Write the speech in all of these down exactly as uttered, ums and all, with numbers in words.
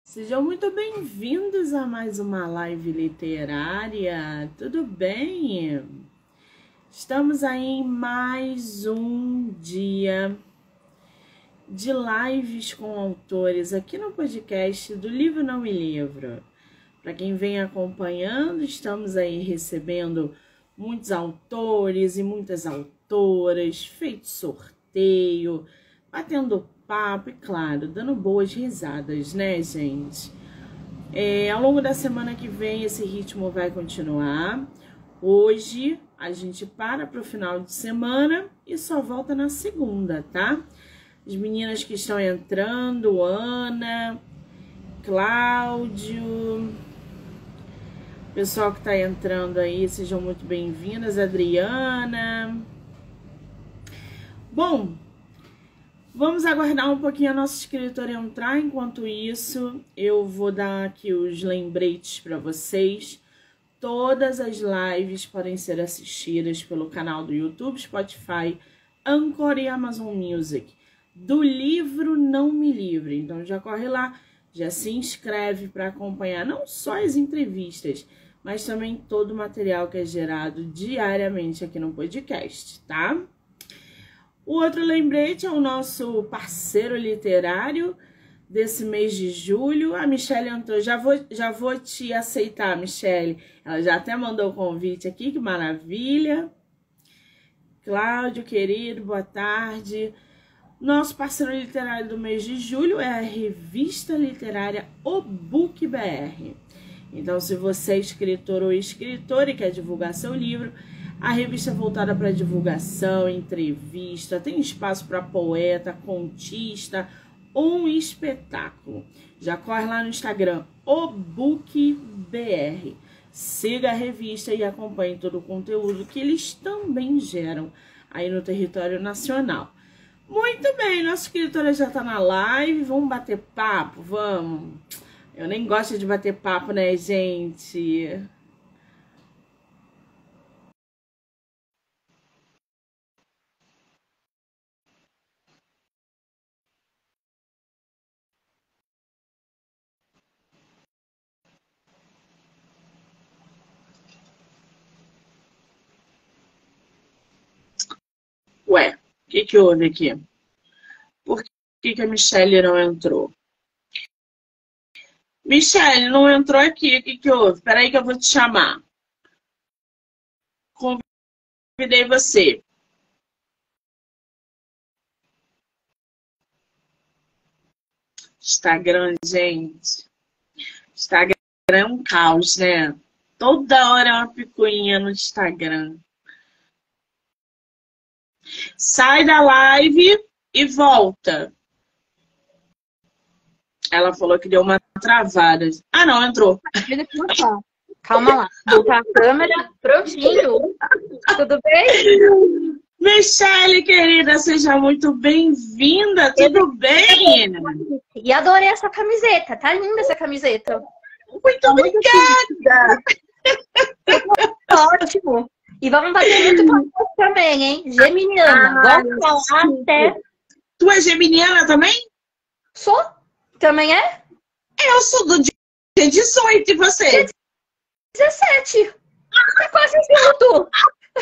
Sejam muito bem-vindos a mais uma live literária, tudo bem? Estamos aí em mais um dia de lives com autores aqui no podcast do Livro Não Me Livro. Para quem vem acompanhando, estamos aí recebendo muitos autores e muitas autoras, feito sorteio, batendo papo e, claro, dando boas risadas, né, gente? É, ao longo da semana que vem, esse ritmo vai continuar. Hoje, a gente para para o final de semana e só volta na segunda, tá? As meninas que estão entrando, Ana, Cláudio, pessoal que está entrando aí, sejam muito bem-vindas, Adriana. Bom, vamos aguardar um pouquinho a nossa escritora entrar. Enquanto isso, eu vou dar aqui os lembretes para vocês. Todas as lives podem ser assistidas pelo canal do YouTube, Spotify, Anchor e Amazon Music, do Livro Não Me Livre. Então já corre lá, já se inscreve para acompanhar não só as entrevistas, mas também todo o material que é gerado diariamente aqui no podcast, tá? O outro lembrete é o nosso parceiro literário desse mês de julho. A Michelle entrou. Já vou, já vou te aceitar, Michelle. Ela já até mandou o convite aqui, que maravilha. Cláudio, querido, boa tarde. Nosso parceiro literário do mês de julho é a revista literária O Book B R. Então, se você é escritor ou escritora e quer divulgar seu livro, a revista é voltada para divulgação, entrevista, tem espaço para poeta, contista ou um espetáculo. Já corre lá no Instagram, O Book B R. Siga a revista e acompanhe todo o conteúdo que eles também geram aí no território nacional. Muito bem, nossa escritora já está na live, vamos bater papo, vamos. Eu nem gosto de bater papo, né, gente? Ué, o que que houve aqui? Por que que a Michelle não entrou? Michelle, não entrou aqui, o que que houve? Peraí que eu vou te chamar. Convidei você. Instagram, gente. Instagram é um caos, né? Toda hora é uma picuinha no Instagram. Sai da live e volta. Ela falou que deu uma travada. Ah, não, entrou. Calma lá. Botar a câmera. Prontinho. Tudo bem? Michelle, querida, seja muito bem-vinda. Tudo bem? E adorei essa camiseta. Tá linda essa camiseta. Muito obrigada. Ótimo. E vamos bater muito papo também, hein? Geminiana. Ah, Vamos falar até... Tu é geminiana também? Sou? Também é? Eu sou do dia dezoito, e você? dezessete. É quase junto.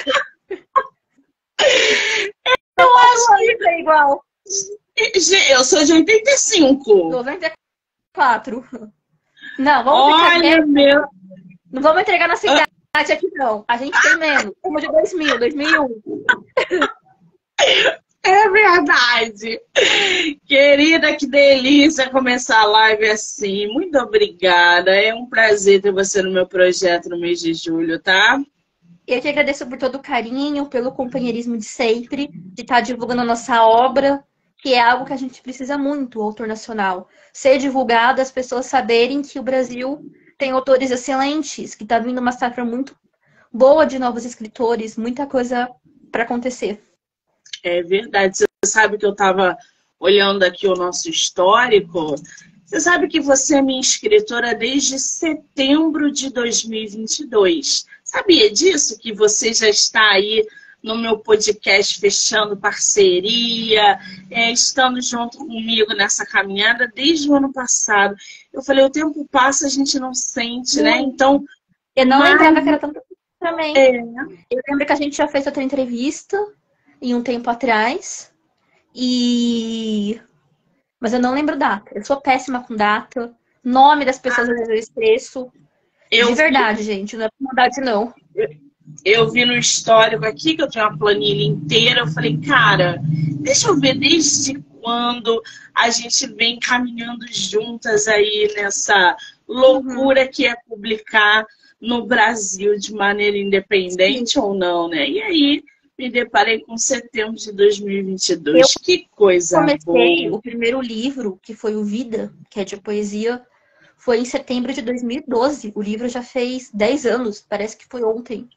Eu acho que é igual. eu sou de oitenta e cinco. noventa e quatro. Não, vamos Olha, ficar... meu... Não vamos entregar na cidade aqui, não. A gente tem menos. Como de dois mil, dois mil e um. É verdade. Querida, que delícia começar a live assim. Muito obrigada. É um prazer ter você no meu projeto no mês de julho, tá? Eu te agradeço por todo o carinho, pelo companheirismo de sempre, de estar divulgando a nossa obra, que é algo que a gente precisa muito, o autor nacional. Ser divulgado, as pessoas saberem que o Brasil tem autores excelentes, que está vindo uma safra muito boa de novos escritores, muita coisa para acontecer. É verdade. Você sabe que eu estava olhando aqui o nosso histórico. Você sabe que você é minha escritora desde setembro de dois mil e vinte e dois. Sabia disso? Que você já está aí no meu podcast, fechando parceria, é, estando junto comigo nessa caminhada desde o ano passado. Eu falei, o tempo passa, a gente não sente, né? Então, Eu não mas, lembrava que era tanto tempo também. é, Eu lembro que a gente já fez outra entrevista em um tempo atrás. E... Mas eu não lembro data. Eu sou péssima com data. Nome das pessoas, às vezes, eu esqueço. eu De verdade, gente. Não é por maldade, não. Eu vi no histórico aqui, que eu tenho uma planilha inteira, eu falei, cara, deixa eu ver desde quando a gente vem caminhando juntas aí nessa loucura Uhum. que é publicar no Brasil de maneira independente Sim. ou não, né? E aí me deparei com setembro de dois mil e vinte e Eu dois. Que coisa comecei boa! o primeiro livro, que foi o Vida, que é de poesia, foi em setembro de dois mil e doze. O livro já fez dez anos, parece que foi ontem.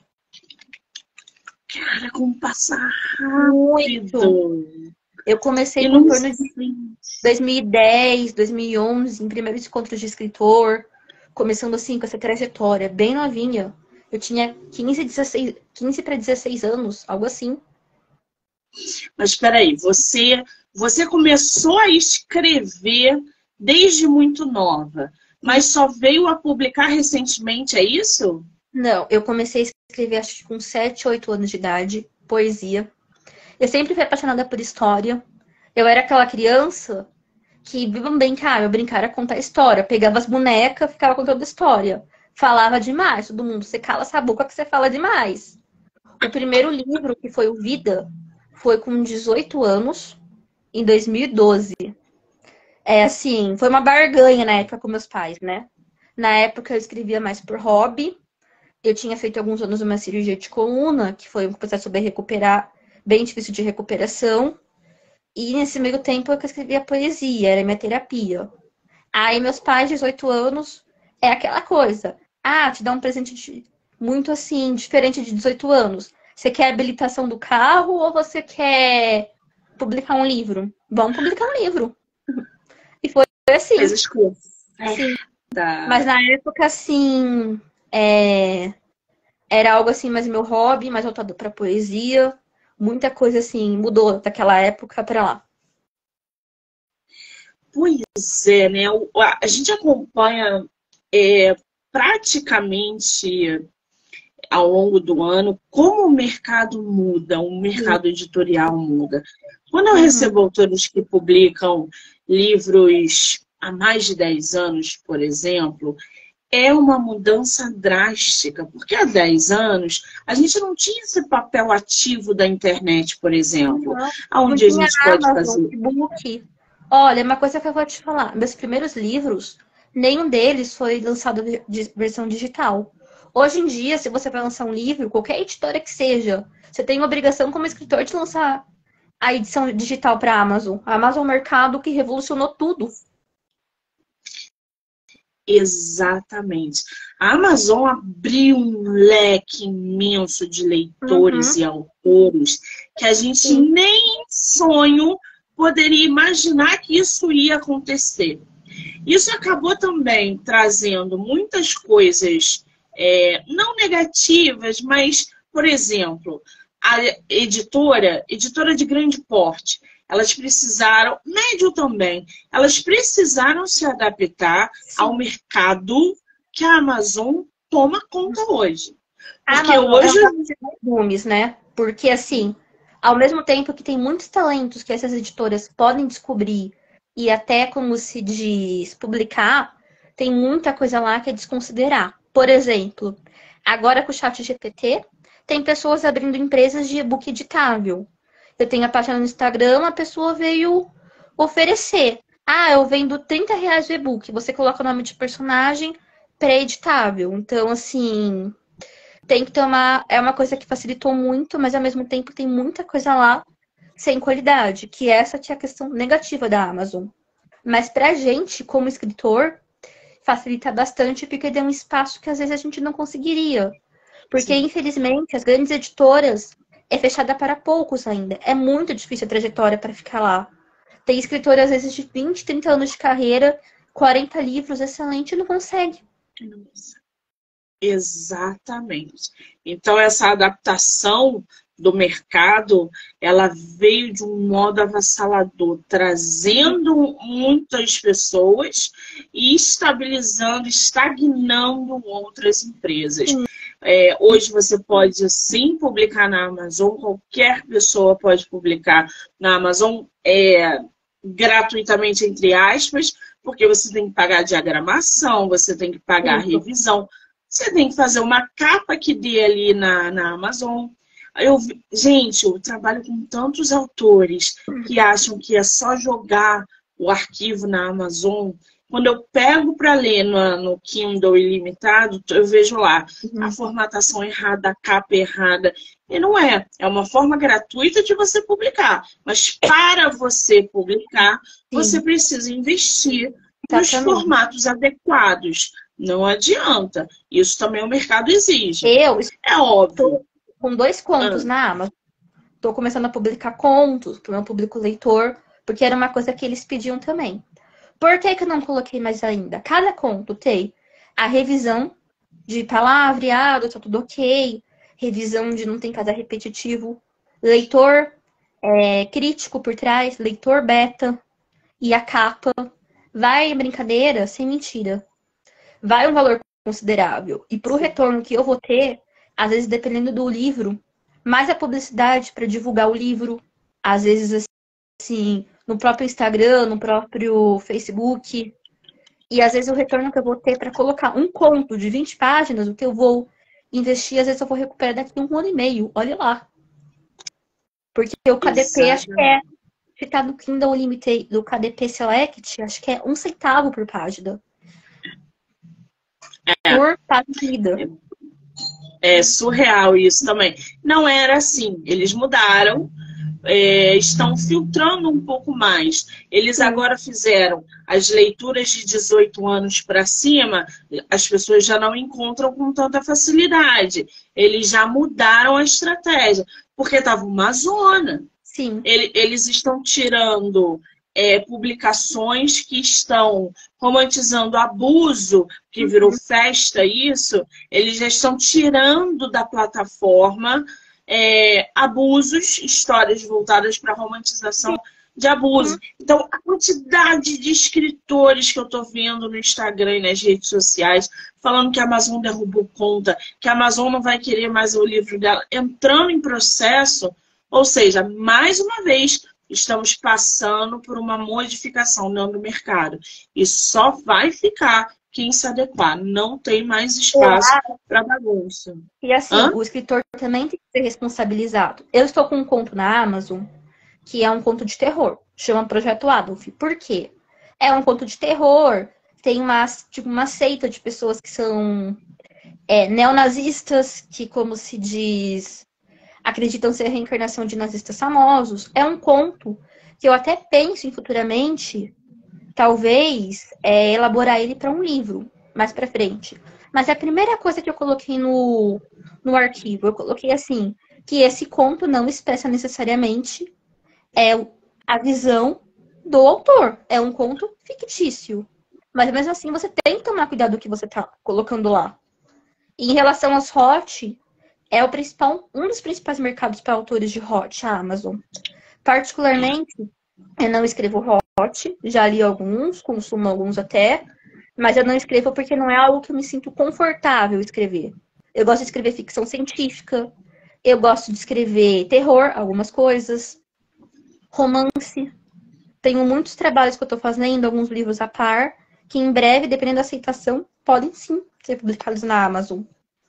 Cara, como passa Muito. rápido! Eu comecei E com não torno de dois mil e dez, dois mil e onze, em primeiros encontros de escritor, começando assim com essa trajetória, bem novinha. Eu tinha quinze, dezesseis, quinze para dezesseis anos, algo assim. Mas espera aí, você, você começou a escrever desde muito nova, mas só veio a publicar recentemente, é isso? Não, eu comecei a escrever acho que com sete, oito anos de idade, poesia. Eu sempre fui apaixonada por história. Eu era aquela criança que, vamos brincar, eu brincar era contar história. Pegava as bonecas, ficava contando história. Falava demais, todo mundo, você cala essa boca que você fala demais. O primeiro livro, que foi o Vida, foi com dezoito anos, em dois mil e doze. É assim, foi uma barganha na época com meus pais, né? Na época eu escrevia mais por hobby. Eu tinha feito alguns anos uma cirurgia de coluna, que foi um processo bem recuperar, bem difícil de recuperação. E nesse meio tempo eu escrevia poesia, era minha terapia. Aí meus pais, dezoito anos, é aquela coisa. Ah, te dá um presente de- muito assim, diferente de dezoito anos. Você quer a habilitação do carro ou você quer publicar um livro? Vamos publicar um livro. E foi assim, Coisas que sim. Mas tá. na época, assim, é, era algo assim, mais meu hobby, mais voltado para poesia. Muita coisa assim mudou daquela época para lá. Pois é, né? O- A a gente acompanha é, praticamente ao longo do ano como o mercado muda, o Sim. mercado editorial muda. Quando eu Uhum. recebo autores que publicam livros há mais de dez anos, por exemplo, é uma mudança drástica, porque há dez anos a gente não tinha esse papel ativo da internet, por exemplo, Não, não onde a tinha gente pode Amazon, fazer. e-book. Olha, uma coisa que eu vou te falar. Meus primeiros livros, nenhum deles foi lançado de versão digital. Hoje em dia, se você vai lançar um livro, qualquer editora que seja, você tem a obrigação como escritor de lançar a edição digital para a Amazon. A Amazon é um mercado que revolucionou tudo. Exatamente. A Amazon abriu um leque imenso de leitores Uhum, e autores que a gente sim. nem sonho poderia imaginar que isso ia acontecer. Isso acabou também trazendo muitas coisas, é, não negativas, mas, por exemplo, a editora, editora de grande porte, elas precisaram, médio também, elas precisaram se adaptar ao Sim. mercado que a Amazon toma conta hoje. A Porque Amazon é hoje, um caso de dois gumes, né? Porque, assim, ao mesmo tempo que tem muitos talentos que essas editoras podem descobrir e até, como se diz, publicar, tem muita coisa lá que é desconsiderar. Por exemplo, agora com o chat G P T, tem pessoas abrindo empresas de e-book editável. Eu tenho a página no Instagram, a pessoa veio oferecer. Ah, eu vendo trinta reais o e-book. Você coloca o nome de personagem pré-editável. Então, assim, tem que tomar. É uma coisa que facilitou muito, mas ao mesmo tempo tem muita coisa lá sem qualidade, que essa que é a questão negativa da Amazon. Mas pra gente, como escritor, facilita bastante porque deu um espaço que às vezes a gente não conseguiria. Porque, sim, infelizmente, as grandes editoras é fechada para poucos ainda. É muito difícil a trajetória para ficar lá. Tem escritor, às vezes, de vinte, trinta anos de carreira, quarenta livros, excelente, e não consegue. Exatamente. Então, essa adaptação do mercado, ela veio de um modo avassalador, trazendo muitas pessoas e estabilizando, estagnando outras empresas. É, hoje você pode sim publicar na Amazon, qualquer pessoa pode publicar na Amazon é, gratuitamente, entre aspas, porque você tem que pagar a diagramação, você tem que pagar a revisão, você tem que fazer uma capa que dê ali na, na Amazon. Eu, gente, eu trabalho com tantos autores que acham que é só jogar o arquivo na Amazon. Quando eu pego para ler no, no Kindle ilimitado, eu vejo lá a formatação errada, a capa errada. E não é. É uma forma gratuita de você publicar. Mas para você publicar, Sim. você precisa investir nos formatos adequados. Não adianta. Isso também o mercado exige. Eu é óbvio. Com dois contos ah. na Amazon. Estou começando a publicar contos para o meu público leitor, porque era uma coisa que eles pediam também. Por que que eu não coloquei mais ainda? Cada conto tem a revisão de palavreado, tá tudo ok, revisão de não tem cada repetitivo, leitor é, crítico por trás, leitor beta e a capa. Vai brincadeira sem mentira. Vai um valor considerável. E para o retorno que eu vou ter, às vezes dependendo do livro, mais a publicidade para divulgar o livro, às vezes assim, no próprio Instagram, no próprio Facebook. E às vezes o retorno que eu vou ter para colocar um conto de vinte páginas, o que eu vou investir, às vezes eu vou recuperar daqui a um ano e meio. Olha lá. Porque o K D P, Exatamente. acho que é, se tá no Kindle Unlimited, do K D P Select, acho que é um centavo por página. É. Por página. É surreal isso também. Não era assim. Eles mudaram. É, estão filtrando um pouco mais. Eles agora fizeram as leituras de dezoito anos para cima, as pessoas já não encontram com tanta facilidade. Eles já mudaram a estratégia, porque estava uma zona. Sim. Eles estão tirando é, publicações que estão romantizando abuso, que virou uhum. festa isso, eles já estão tirando da plataforma É, abusos, histórias voltadas para a romantização de abuso. Então, a quantidade de escritores que eu estou vendo no Instagram e nas redes sociais falando que a Amazon derrubou conta, que a Amazon não vai querer mais o livro dela, entrando em processo, ou seja, mais uma vez, estamos passando por uma modificação no mercado. E só vai ficar quem se adequar. Não tem mais espaço para bagunça. E assim, Hã? o escritor também tem que ser responsabilizado. Eu estou com um conto na Amazon, que é um conto de terror. Chama Projeto Adolf. Por quê? É um conto de terror. Tem uma, tipo, uma seita de pessoas que são é, neonazistas, que, como se diz, acreditam ser a reencarnação de nazistas famosos. É um conto que eu até penso em futuramente... talvez é, elaborar ele para um livro mais para frente. Mas a primeira coisa que eu coloquei no, no arquivo, eu coloquei assim, que esse conto não expressa necessariamente é, a visão do autor. É um conto fictício. Mas mesmo assim, você tem que tomar cuidado do que você está colocando lá. E em relação aos hot, é o principal, um dos principais mercados para autores de hot, a Amazon. Particularmente, eu não escrevo hot, já li alguns, consumo alguns até, mas eu não escrevo porque não é algo que eu me sinto confortável escrever. Eu gosto de escrever ficção científica, eu gosto de escrever terror, algumas coisas, romance. Tenho muitos trabalhos que eu estou fazendo, alguns livros a par, que em breve, dependendo da aceitação, podem sim ser publicados na Amazon.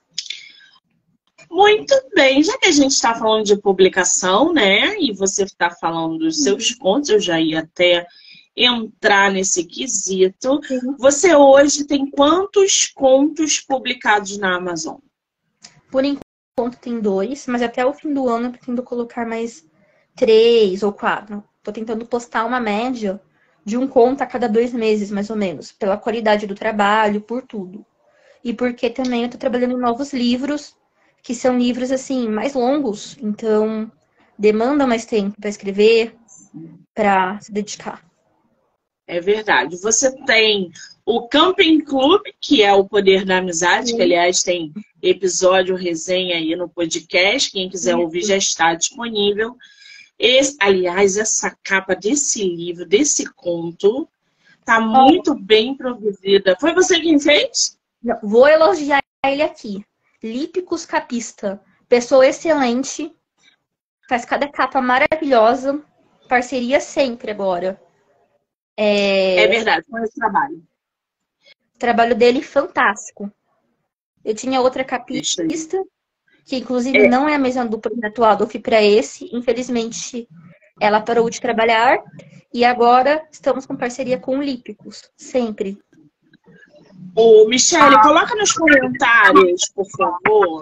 Muito bem, já que a gente está falando de publicação, né? E você está falando dos seus contos, eu já ia até entrar nesse quesito. Sim. Você hoje tem quantos contos publicados na Amazon? Por enquanto tem dois, mas até o fim do ano eu pretendo colocar mais três ou quatro. Estou tentando postar uma média de um conto a cada dois meses, mais ou menos, pela qualidade do trabalho, por tudo. E porque também eu estou trabalhando em novos livros, que são livros, assim, mais longos. Então, demanda mais tempo para escrever, para se dedicar. É verdade. Você tem O Camping Club, que é o Poder da Amizade, Sim. que aliás tem episódio, resenha aí no podcast. Quem quiser Sim. ouvir já está disponível. Esse, aliás, essa capa desse livro, desse conto, tá muito oh. bem produzida. Foi você quem fez? Vou elogiar ele aqui. Lípicos Capista. Pessoa excelente. Faz cada capa maravilhosa. Parceria sempre agora. É, é verdade, foi esse trabalho. O trabalho dele fantástico. Eu tinha outra capista, que inclusive é. não é a mesma do projeto atual, eu fui para esse. Infelizmente, ela parou de trabalhar. E agora estamos com parceria com o Lípicos, sempre. Ô, Michele, ah. coloca nos comentários, por favor.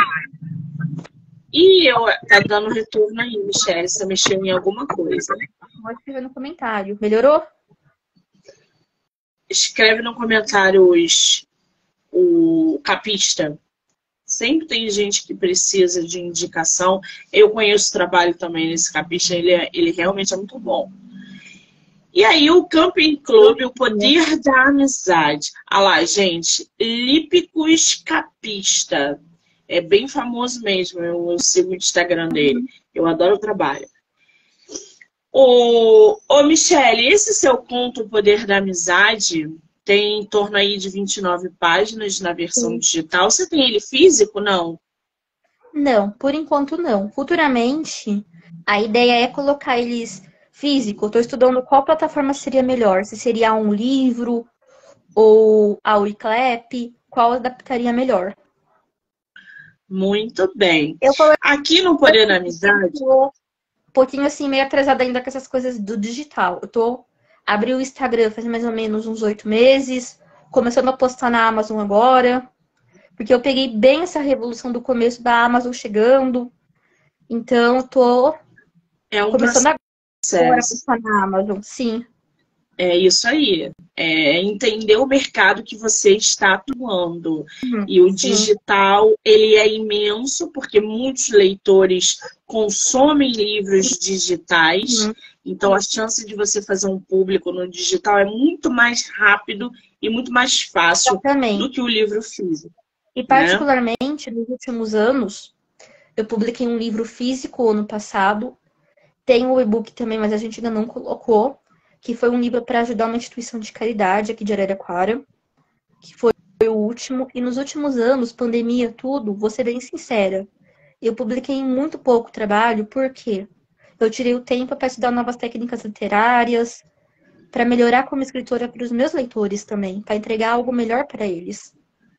Ih, eu, tá dando retorno aí, Michele. Você mexeu em alguma coisa. Vou escrever no comentário. Melhorou? Escreve no comentário os, o capista. Sempre tem gente que precisa de indicação. Eu conheço o trabalho também nesse capista. Ele, é, ele realmente é muito bom. E aí, o Camping Club, o Poder da Amizade. Ah lá, gente. Lípicos Capista. É bem famoso mesmo. Eu sigo o Instagram dele. Eu adoro o trabalho. Ô, ô Michele, esse seu conto, O Poder da Amizade, tem em torno aí de vinte e nove páginas na versão Sim. digital. Você tem ele físico, não? Não, por enquanto não. Futuramente, a ideia é colocar eles físico. Estou estudando qual plataforma seria melhor. Se seria um livro ou a Wiclap, qual adaptaria melhor. Muito bem. Eu Aqui no Poder da Amizade... Um pouquinho assim, meio atrasada ainda com essas coisas do digital. Eu tô... Abri o Instagram faz mais ou menos uns oito meses. Começando a postar na Amazon agora. Porque eu peguei bem essa revolução do começo da Amazon chegando. Então, eu tô é um começando agora a postar na Amazon. Sim. É isso aí. É entender o mercado que você está atuando. Uhum, e o sim. digital, ele é imenso, porque muitos leitores consomem livros digitais. Uhum. Então, a chance de você fazer um público no digital é muito mais rápido e muito mais fácil Exatamente. do que o livro físico. E, particularmente, né? nos últimos anos, eu publiquei um livro físico ano passado. Tem o e-book também, mas a gente ainda não colocou. Que foi um livro para ajudar uma instituição de caridade aqui de Araraquara, que foi o último. E nos últimos anos, pandemia, tudo, vou ser bem sincera, eu publiquei muito pouco trabalho, porque eu tirei o tempo para estudar novas técnicas literárias, para melhorar como escritora para os meus leitores também, para entregar algo melhor para eles.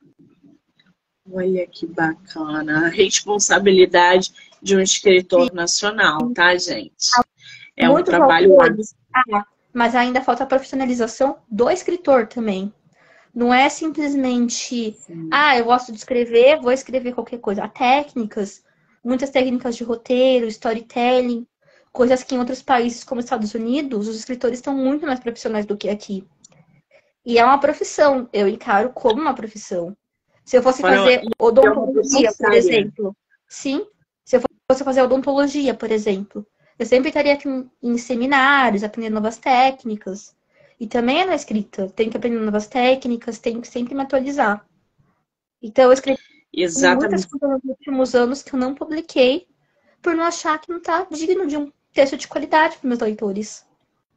Olha que bacana, a responsabilidade de um escritor Sim. nacional, tá, gente? É muito um trabalho... Ah, mas ainda falta a profissionalização do escritor também. Não é simplesmente, Sim. ah, eu gosto de escrever, vou escrever qualquer coisa. Há técnicas, muitas técnicas de roteiro, storytelling, coisas que em outros países como Estados Unidos, os escritores estão muito mais profissionais do que aqui. E é uma profissão, eu encaro como uma profissão. Se eu fosse fazer odontologia, por exemplo. Sim, se eu fosse fazer odontologia, por exemplo. Eu sempre estaria aqui em seminários, aprendendo novas técnicas. E também é na escrita. Tenho que aprender novas técnicas, tenho que sempre me atualizar. Então, eu escrevi Exatamente. muitas coisas nos últimos anos que eu não publiquei por não achar que não está digno de um texto de qualidade para meus leitores.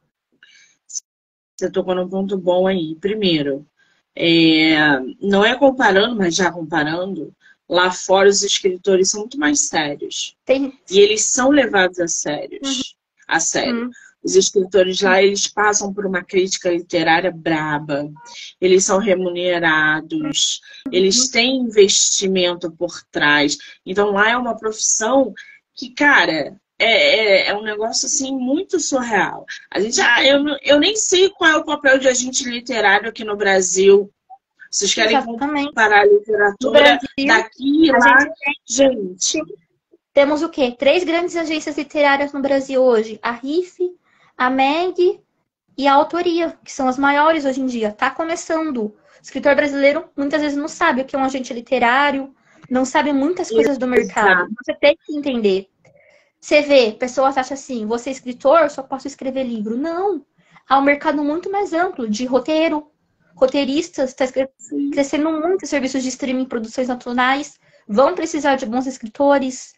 Você tocou num ponto bom aí. Primeiro, é, não é comparando, mas já comparando, lá fora os escritores são muito mais sérios. Tem... E eles são levados a sérios. Uhum. A sério. Uhum. Os escritores lá, eles passam por uma crítica literária braba. Eles são remunerados. Uhum. Eles têm investimento por trás. Então lá é uma profissão que, cara, é, é, é um negócio assim muito surreal. A gente, ah, eu, eu nem sei qual é o papel de agente literário aqui no Brasil. Vocês querem Exatamente. comparar a literatura Brasil, daqui e lá? Gente, gente. Temos o quê? Três grandes agências literárias no Brasil hoje. A R I F, a M E G e a Autoria, que são as maiores hoje em dia. Está começando. O escritor brasileiro muitas vezes não sabe o que é um agente literário, não sabe muitas coisas Exato. do mercado. Você tem que entender. Você vê, pessoas acham assim, você é escritor, só posso escrever livro. Não. Há um mercado muito mais amplo de roteiro, roteiristas, está crescendo muito serviços de streaming, produções nacionais, vão precisar de bons escritores,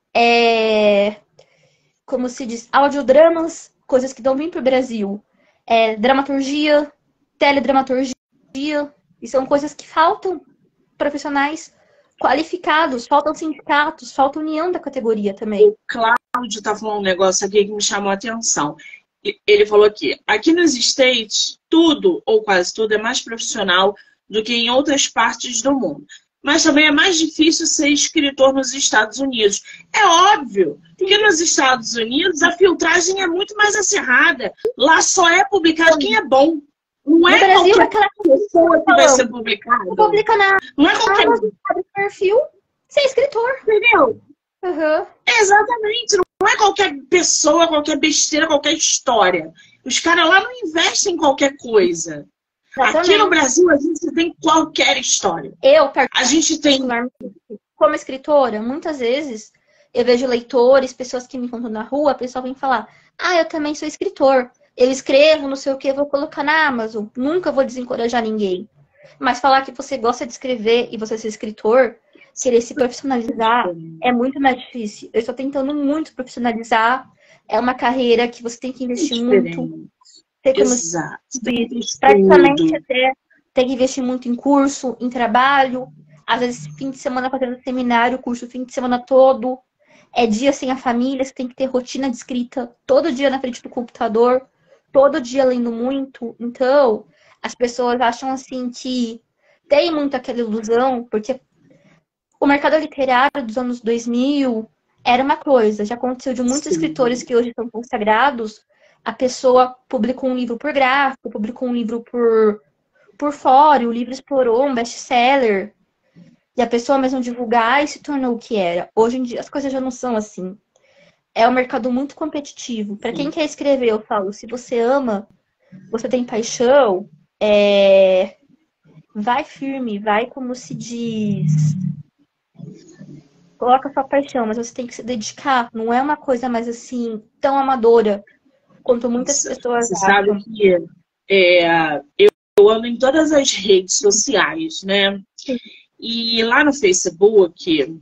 é, como se diz, audiodramas, coisas que não vêm para o Brasil, é, dramaturgia, teledramaturgia, e são coisas que faltam profissionais qualificados, faltam sindicatos, falta união da categoria também. O Cláudio tá falando um negócio aqui que me chamou a atenção. Ele falou aqui, aqui nos States, tudo, ou quase tudo, é mais profissional do que em outras partes do mundo. Mas também é mais difícil ser escritor nos Estados Unidos. É óbvio, porque nos Estados Unidos a filtragem é muito mais acirrada. Lá só é publicado quem é bom. Não é Brasil, qualquer aquela pessoa que vai ser publicado. Não publica nada. Não é qualquer um. Perfil, ser escritor. Entendeu? Uhum. Exatamente. Não é qualquer pessoa, qualquer besteira, qualquer história. Os caras lá não investem em qualquer coisa. Exatamente. Aqui no Brasil, a gente tem qualquer história. Eu, a gente tem... como escritora, muitas vezes, eu vejo leitores, pessoas que me encontram na rua, a pessoa vem falar, ah, eu também sou escritor. Eu escrevo, não sei o que, vou colocar na Amazon. Nunca vou desencorajar ninguém. Mas falar que você gosta de escrever e você ser escritor, querer se profissionalizar, é muito mais difícil. Eu estou tentando muito profissionalizar. É uma carreira que você tem que investir é muito. Tem como Exato. praticamente até tem que investir muito em curso, em trabalho. Às vezes, fim de semana fazendo seminário, curso fim de semana todo. É dia sem a família, você tem que ter rotina de escrita todo dia na frente do computador, todo dia lendo muito. Então, as pessoas acham assim que tem muito aquela ilusão, porque o mercado literário dos anos dois mil era uma coisa. Já aconteceu de muitos Sim. escritores que hoje são consagrados, a pessoa publicou um livro por gráfico, publicou um livro por, por fora, o livro explorou um best-seller, e a pessoa mesmo divulgar e se tornou o que era. Hoje em dia as coisas já não são assim. É um mercado muito competitivo. Para quem quer escrever, eu falo, se você ama, você tem paixão, é... vai firme, vai como se diz... Coloca sua paixão, mas você tem que se dedicar. Não é uma coisa mais assim, tão amadora quanto muitas pessoas Você acham. sabe que é, eu, eu ando em todas as redes sociais, né? Sim. E lá no Facebook,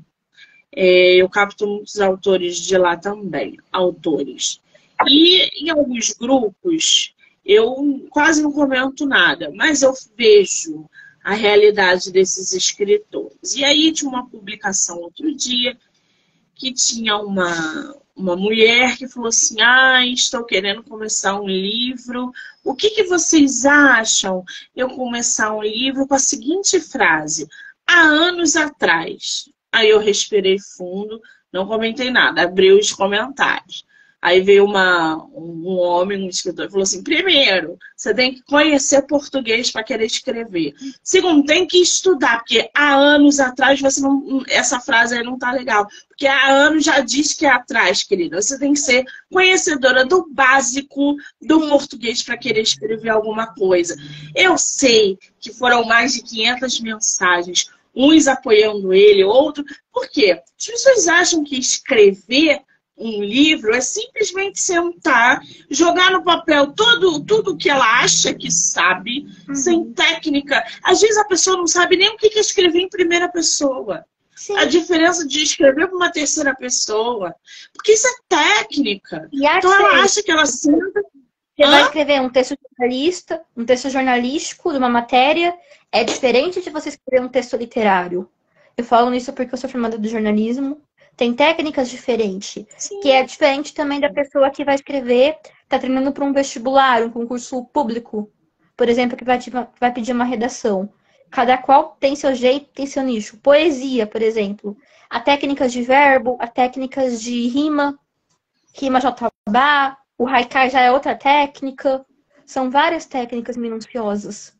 é, eu capto muitos autores de lá também, autores. E em alguns grupos, eu quase não comento nada, mas eu vejo a realidade desses escritores. E aí tinha uma publicação outro dia que tinha uma, uma mulher que falou assim, ah, estou querendo começar um livro. O que, que vocês acham eu começar um livro com a seguinte frase? Há anos atrás. Aí eu respirei fundo, não comentei nada, abri os comentários. Aí veio uma, um homem, um escritor, e falou assim, primeiro, você tem que conhecer português para querer escrever. Segundo, tem que estudar, porque há anos atrás você não, essa frase aí não tá legal. Porque há anos já diz que é atrás, querida. Você tem que ser conhecedora do básico do português para querer escrever alguma coisa. Eu sei que foram mais de quinhentas mensagens, uns apoiando ele, outro. Por quê? As pessoas acham que escrever um livro é simplesmente sentar, jogar no papel tudo, tudo que ela acha que sabe, uhum. sem técnica. Às vezes a pessoa não sabe nem o que é escrever em primeira pessoa. Sim. A diferença de escrever para uma terceira pessoa. Porque isso é técnica. E então ela acha que ela senta... Você vai escrever um texto jornalista, um texto jornalístico de uma matéria, é diferente de você escrever um texto literário. Eu falo isso porque eu sou formada do jornalismo. Tem técnicas diferentes, Sim. que é diferente também da pessoa que vai escrever, está treinando para um vestibular, um concurso público, por exemplo, que vai, vai pedir uma redação. Cada qual tem seu jeito, tem seu nicho. Poesia, por exemplo. Há técnicas de verbo, há técnicas de rima, rima jabá, o haikai já é outra técnica. São várias técnicas minuciosas.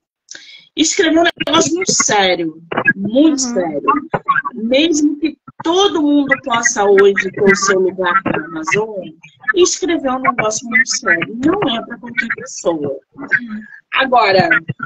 Escrever é um negócio muito sério, muito uhum. sério. Mesmo que todo mundo possa hoje ter o seu lugar na Amazônia, escrever é um negócio muito sério. Não é para qualquer pessoa. Agora,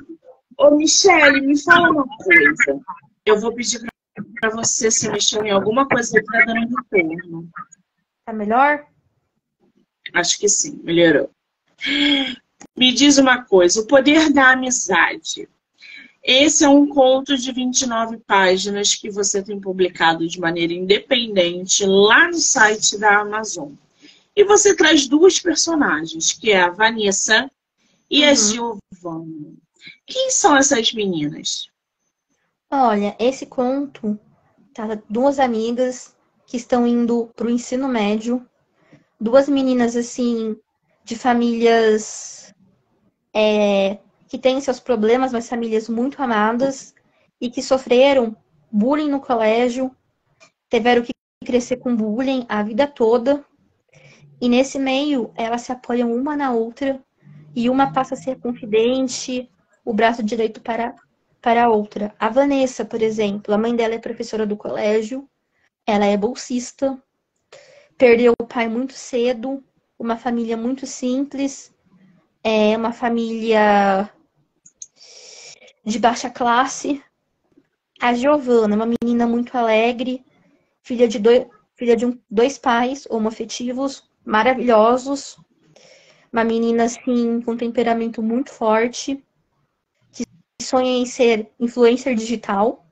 ô Michele, me fala uma coisa. Eu vou pedir para você se mexer em alguma coisa que está dando retorno. Tá melhor? Acho que sim, melhorou. Me diz uma coisa, O Poder da Amizade. Esse é um conto de vinte e nove páginas que você tem publicado de maneira independente lá no site da Amazon. E você traz duas personagens, que é a Vanessa e a Uhum. Giovanna. Quem são essas meninas? Olha, esse conto tá duas amigas que estão indo para o ensino médio, duas meninas assim de famílias é, que têm seus problemas, mas famílias muito amadas e que sofreram bullying no colégio, tiveram que crescer com bullying a vida toda. E nesse meio, elas se apoiam uma na outra e uma passa a ser confidente, o braço direito para, para a outra. A Vanessa, por exemplo, a mãe dela é professora do colégio, ela é bolsista, perdeu o pai muito cedo, uma família muito simples, é uma família de baixa classe. A Giovanna, uma menina muito alegre, filha de dois, filha de um, dois pais homoafetivos maravilhosos, uma menina assim com temperamento muito forte, que sonha em ser influencer digital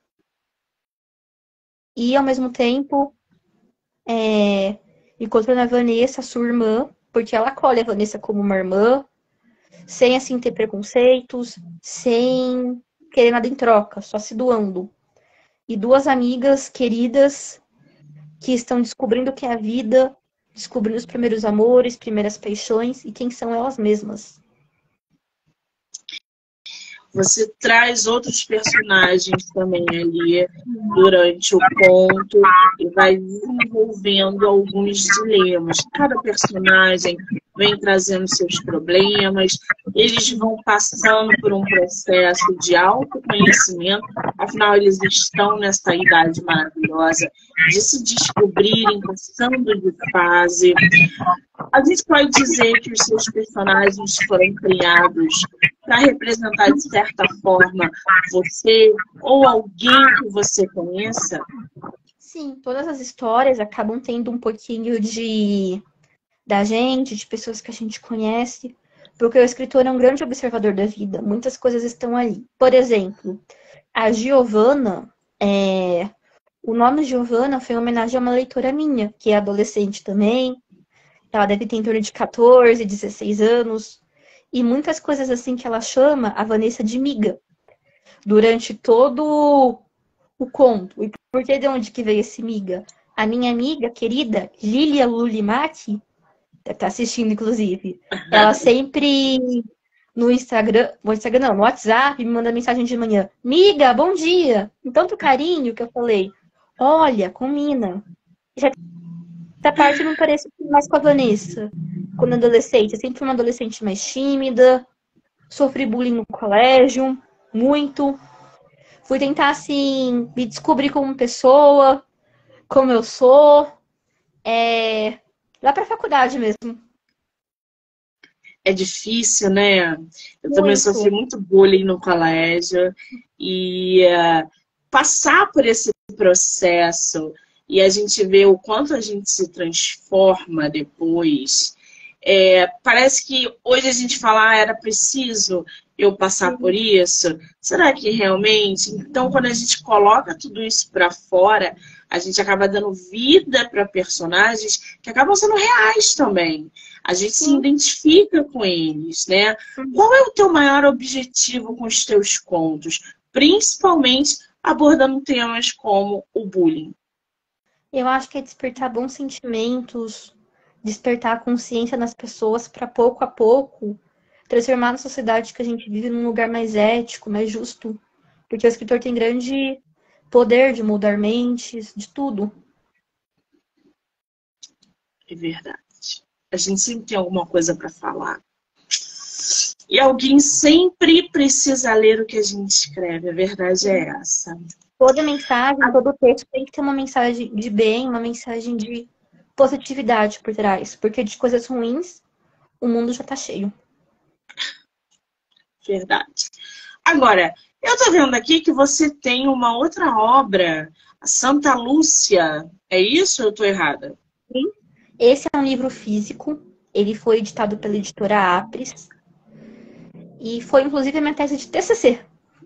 e ao mesmo tempo é, encontrando a Vanessa, sua irmã, porque ela acolhe a Vanessa como uma irmã, sem assim ter preconceitos, sem querer nada em troca, só se doando. E duas amigas queridas que estão descobrindo o que é a vida, descobrindo os primeiros amores, primeiras paixões e quem são elas mesmas. Você traz outros personagens também ali durante o conto e vai desenvolvendo alguns dilemas. Cada personagem vem trazendo seus problemas, eles vão passando por um processo de autoconhecimento, afinal eles estão nessa idade maravilhosa de se descobrirem, passando de fase. A gente pode dizer que os seus personagens foram criados para representar, de certa forma, você ou alguém que você conheça? Sim, todas as histórias acabam tendo um pouquinho de da gente, de pessoas que a gente conhece, porque o escritor é um grande observador da vida. Muitas coisas estão ali. Por exemplo, a Giovanna, é... o nome Giovanna foi em homenagem a uma leitora minha, que é adolescente também. Ela deve ter em torno de quatorze, dezesseis anos. E muitas coisas assim que ela chama a Vanessa de miga. Durante todo o conto. E por que de onde que veio esse miga? A minha amiga querida, Lilia Lulimaki, deve estar assistindo, inclusive. Ela sempre no Instagram, no Instagram não, no WhatsApp, me manda mensagem de manhã. Miga, bom dia! Com tanto carinho que eu falei, olha, combina. Já essa parte não parece mais com a Vanessa. Quando adolescente, eu sempre fui uma adolescente mais tímida, sofri bullying no colégio, muito. Fui tentar, assim, me descobrir como pessoa, como eu sou. É... Lá pra faculdade mesmo. É difícil, né? Eu também Muito. sofri muito bullying no colégio e uh, passar por esse processo e a gente vê o quanto a gente se transforma depois. É, parece que hoje a gente fala, ah, era preciso eu passar por isso. Será que realmente? Então, quando a gente coloca tudo isso para fora, a gente acaba dando vida para personagens que acabam sendo reais também. A gente Sim. se identifica com eles, né? Qual é o teu maior objetivo com os teus contos? Principalmente abordando temas como o bullying. Eu acho que é despertar bons sentimentos, despertar a consciência nas pessoas para pouco a pouco transformar a sociedade que a gente vive num lugar mais ético, mais justo. Porque o escritor tem grande poder de mudar mentes, de tudo. É verdade. A gente sempre tem alguma coisa para falar. E alguém sempre precisa ler o que a gente escreve. A verdade é essa. Toda mensagem, todo texto tem que ter uma mensagem de bem, uma mensagem de positividade por trás. Porque de coisas ruins, o mundo já tá cheio. Verdade. Agora, eu tô vendo aqui que você tem uma outra obra, a Santa Lúcia. É isso ou eu tô errada? Sim. Esse é um livro físico. Ele foi editado pela editora Apres. E foi, inclusive, a minha tese de T C C.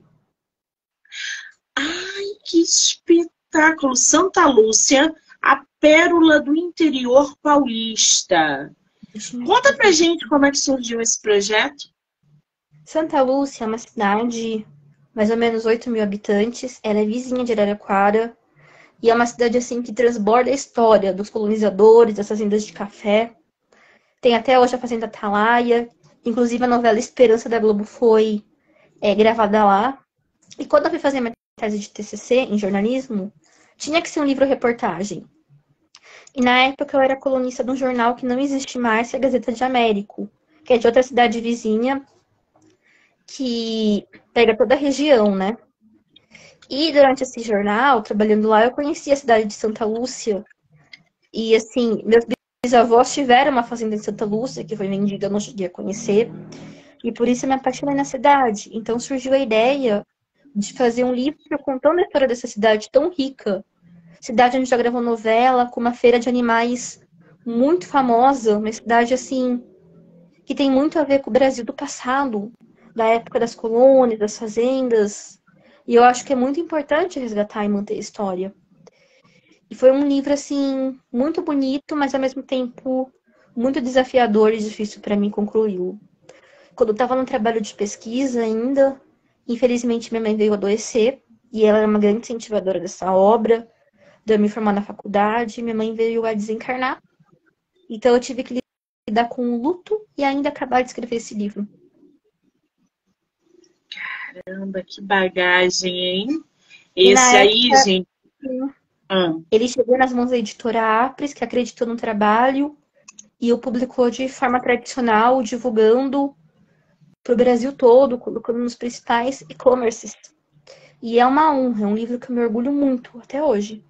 Ai, que espetáculo! Santa Lúcia, a pérola do interior paulista. Conta pra gente como é que surgiu esse projeto. Santa Lúcia é uma cidade, mais ou menos oito mil habitantes. Ela é vizinha de Araraquara. E é uma cidade, assim, que transborda a história dos colonizadores, das fazendas de café. Tem até hoje a Fazenda Atalaia. Inclusive, a novela Esperança da Globo foi é, gravada lá. E quando eu fui fazer minha tese de T C C em jornalismo, tinha que ser um livro-reportagem. E na época eu era colunista de um jornal que não existe mais, que é a Gazeta de Américo, que é de outra cidade vizinha, que pega toda a região, né? E durante esse jornal, trabalhando lá, eu conheci a cidade de Santa Lúcia. E, assim, meus bisavós tiveram uma fazenda em Santa Lúcia, que foi vendida, eu não cheguei a conhecer. E por isso eu me apaixonei na cidade. Então surgiu a ideia de fazer um livro contando a história dessa cidade tão rica. Cidade onde já gravou novela, com uma feira de animais muito famosa. Uma cidade, assim, que tem muito a ver com o Brasil do passado, da época das colônias, das fazendas. E eu acho que é muito importante resgatar e manter a história. E foi um livro, assim, muito bonito, mas ao mesmo tempo muito desafiador e difícil para mim concluí-lo. Quando eu estava no trabalho de pesquisa ainda, infelizmente minha mãe veio adoecer, e ela era uma grande incentivadora dessa obra, de eu me formar na faculdade, minha mãe veio a desencarnar. Então eu tive que lidar com o luto e ainda acabar de escrever esse livro. Caramba, que bagagem, hein? Esse aí, época, gente... Ah. Ele chegou nas mãos da editora Apres, que acreditou no trabalho, e o publicou de forma tradicional, divulgando para o Brasil todo, colocando nos principais e-commerces. E é uma honra, é um livro que eu me orgulho muito, até hoje.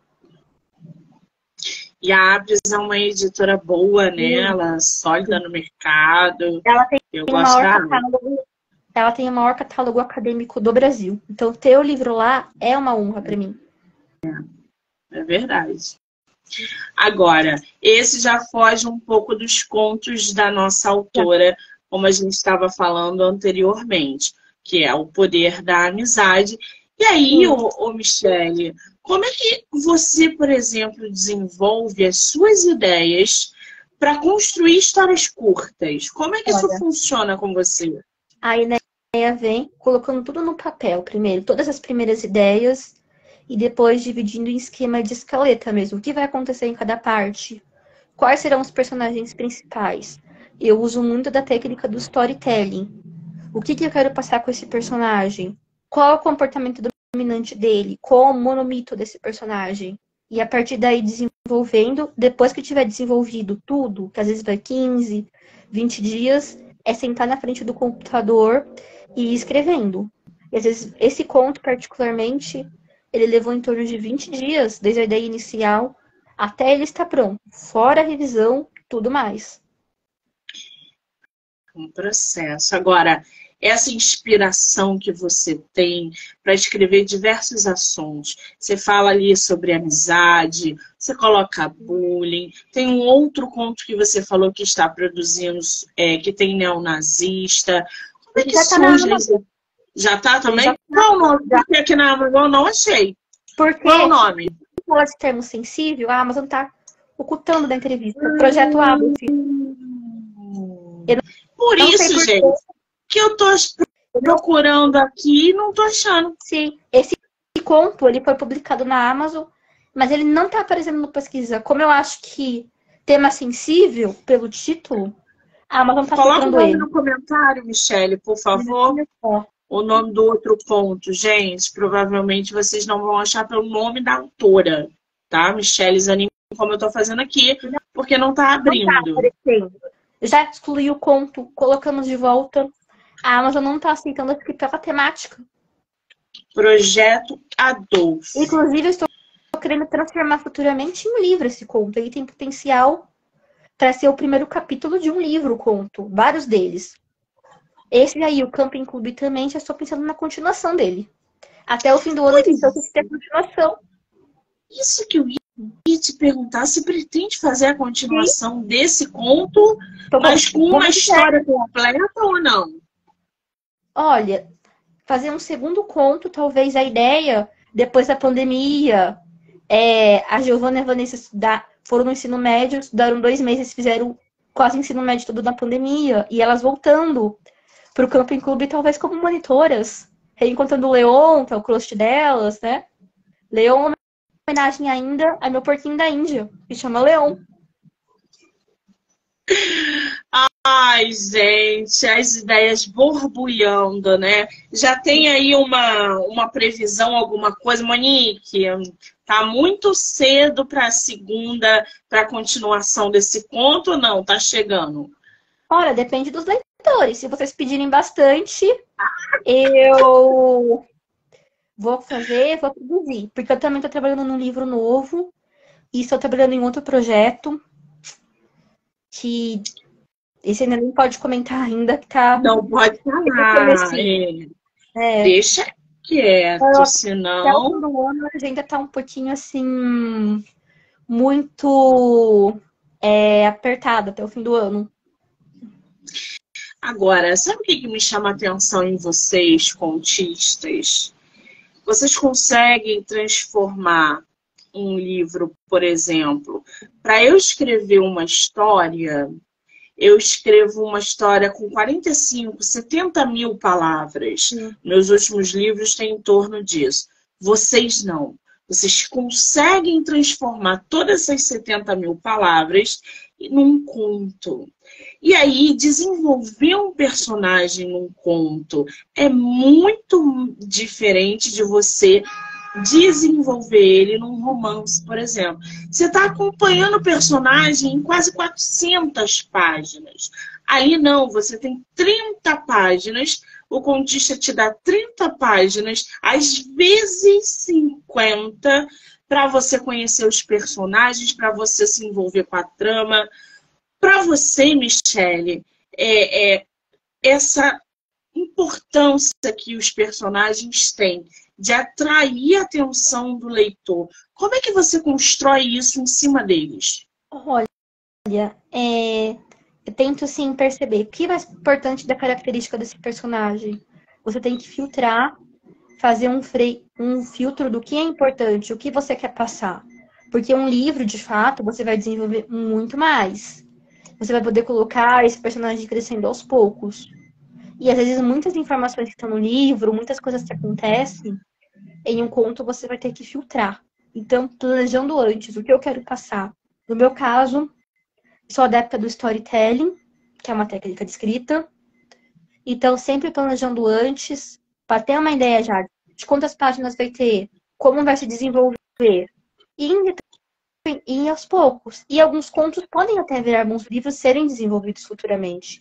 E a Apres é uma editora boa, né? Sim. Ela é sólida no mercado. Ela tem, eu o gosto maior da catálogo, ela tem o maior catálogo acadêmico do Brasil. Então, ter o livro lá é uma honra para mim. É, é verdade. Agora, esse já foge um pouco dos contos da nossa autora, como a gente estava falando anteriormente, que é O Poder da Amizade. E aí, ô, ô Michele, como é que você, por exemplo, desenvolve as suas ideias para construir histórias curtas? Como é que Olha, isso funciona com você? A ideia vem colocando tudo no papel primeiro, todas as primeiras ideias, e depois dividindo em esquema de escaleta mesmo. O que vai acontecer em cada parte? Quais serão os personagens principais? Eu uso muito da técnica do storytelling. O que, que eu quero passar com esse personagem? Qual é o comportamento dominante dele? Qual o monomito desse personagem? E a partir daí desenvolvendo, depois que tiver desenvolvido tudo, que às vezes vai quinze, vinte dias, é sentar na frente do computador e ir escrevendo. E às vezes esse conto particularmente, ele levou em torno de vinte dias, desde a ideia inicial até ele estar pronto. Fora a revisão, tudo mais. Um processo. Agora, essa inspiração que você tem para escrever diversos assuntos. Você fala ali sobre amizade, você coloca bullying. Tem um outro conto que você falou que está produzindo, é, que tem neonazista. Como é que Já surge tá isso? Já tá também? Já tá. Qual o nome? Porque aqui na Amazon eu não achei. Porque Qual o nome? Fala de termo sensível, a Amazon tá ocultando da entrevista. O projeto Abra. Por isso, gente, que... que eu tô procurando aqui e não tô achando. Sim, esse conto ele foi publicado na Amazon, mas ele não tá aparecendo no pesquisa. Como eu acho que tema sensível, pelo título, a Amazon tá Coloca o nome ele. no comentário, Michele, por favor. O nome do outro conto, gente, provavelmente vocês não vão achar pelo nome da autora, tá? Michele Zanin, como eu tô fazendo aqui, porque não tá abrindo. Não tá aparecendo. Já excluí o conto, colocamos de volta. A Amazon não tá aceitando aqui pela temática. Projeto Adolfo. Inclusive, eu estou querendo transformar futuramente em um livro esse conto. Ele tem potencial para ser o primeiro capítulo de um livro, conto. Vários deles. Esse aí, o Camping Clube, também já estou pensando na continuação dele. Até o fim do ano, eu estou pensando ter continuação. Isso que eu ia te perguntar, se pretende fazer a continuação Sim. desse conto, Tô mas com uma história completa ou não? Olha, fazer um segundo conto, talvez a ideia, depois da pandemia, é, a Giovana e a Vanessa estudar, foram no ensino médio, estudaram dois meses, fizeram quase o ensino médio todo na pandemia, e elas voltando para o Camping Clube, talvez como monitoras, reencontrando o Leon, que é o crush delas, né? Leon é uma homenagem ainda a meu porquinho da Índia, que chama Leon. Ai, gente, as ideias borbulhando, né? Já tem aí uma, uma previsão, alguma coisa, Monique? Tá muito cedo para a segunda, para a continuação desse conto ou não? Tá chegando? Olha, depende dos leitores. Se vocês pedirem bastante, eu vou fazer, vou produzir. Porque eu também estou trabalhando num livro novo e estou trabalhando em outro projeto que esse ainda nem pode comentar ainda, que tá... Não pode falar. É. É. Deixa quieto, eu, senão... Até o fim do ano a agenda tá um pouquinho, assim, muito é, apertada até o fim do ano. Agora, sabe o que me chama a atenção em vocês, contistas? Vocês conseguem transformar um livro, por exemplo, para eu escrever uma história... Eu escrevo uma história com quarenta e cinco, setenta mil palavras. Sim. Meus últimos livros têm em torno disso. Vocês não. Vocês conseguem transformar todas essas setenta mil palavras num conto. E aí, desenvolver um personagem num conto é muito diferente de você desenvolver ele num romance, por exemplo. Você está acompanhando o personagem em quase quatrocentas páginas. Ali não, você tem trinta páginas, o contista te dá trinta páginas, às vezes cinquenta, para você conhecer os personagens, para você se envolver com a trama. Para você, Michele, é, é, essa importância que os personagens têm de atrair a atenção do leitor. Como é que você constrói isso em cima deles? Olha, é, eu tento, sim, perceber o que é mais importante da característica desse personagem. Você tem que filtrar, fazer um, fre... um filtro do que é importante, o que você quer passar. Porque um livro, de fato, você vai desenvolver muito mais. Você vai poder colocar esse personagem crescendo aos poucos. E às vezes muitas informações que estão no livro, muitas coisas que acontecem, em um conto você vai ter que filtrar. Então, planejando antes o que eu quero passar. No meu caso, sou adepta do storytelling, que é uma técnica de escrita. Então, sempre planejando antes, para ter uma ideia já de quantas páginas vai ter, como vai se desenvolver. E E aos poucos. E alguns contos podem até virar alguns livros serem desenvolvidos futuramente.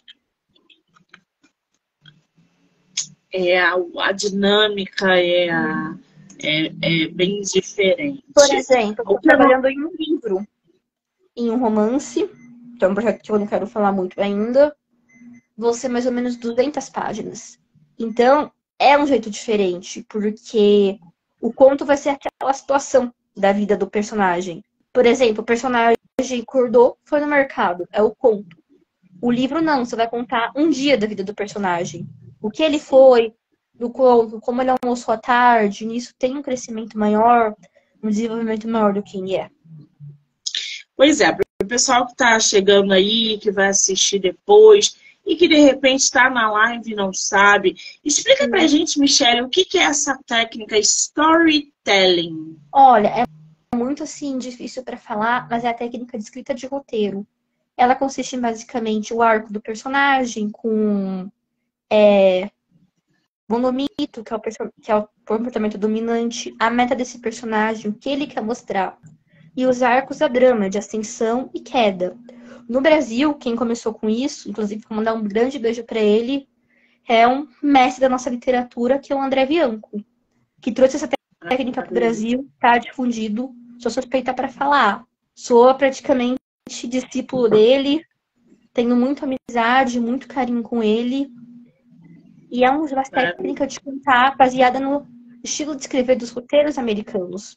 É, a, a dinâmica é, a, é, é bem diferente. Por exemplo, eu estou trabalhando em um livro, em um romance, que é um projeto que eu não quero falar muito ainda. Vão ser mais ou menos duzentas páginas. Então, é um jeito diferente, porque o conto vai ser aquela situação da vida do personagem. Por exemplo, o personagem acordou, foi no mercado, é o conto. O livro não, você vai contar um dia da vida do personagem. O que ele foi, do conto, como ele almoçou à tarde, nisso tem um crescimento maior, um desenvolvimento maior do que ele é. Pois é, para o pessoal que está chegando aí, que vai assistir depois, e que de repente está na live e não sabe, explica pra gente, Michele, o que é essa técnica storytelling? Olha, é muito assim difícil para falar, mas é a técnica de escrita de roteiro. Ela consiste em basicamente o arco do personagem com é, monomito, que é, o que é o comportamento dominante, a meta desse personagem, o que ele quer mostrar, e os arcos da drama, de ascensão e queda. No Brasil, quem começou com isso, inclusive vou mandar um grande beijo para ele, é um mestre da nossa literatura, que é o André Bianco, que trouxe essa técnica para o Brasil, está difundido. Sou suspeita para falar. Sou praticamente discípulo dele, tenho muita amizade, muito carinho com ele. E é uma técnica de contar baseada no estilo de escrever dos roteiros americanos.